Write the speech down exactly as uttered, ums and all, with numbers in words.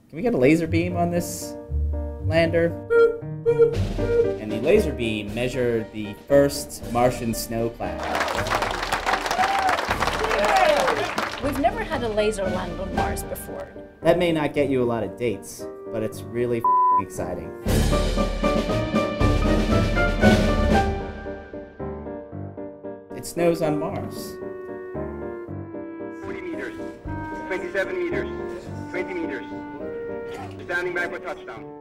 Can we get a laser beam on this lander? Boop, boop. And the laser beam measured the first Martian snow cloud. We've never had a laser land on Mars before. That may not get you a lot of dates, but it's really exciting. It snows on Mars. forty meters, twenty-seven meters, twenty meters. Standing by for touchdown.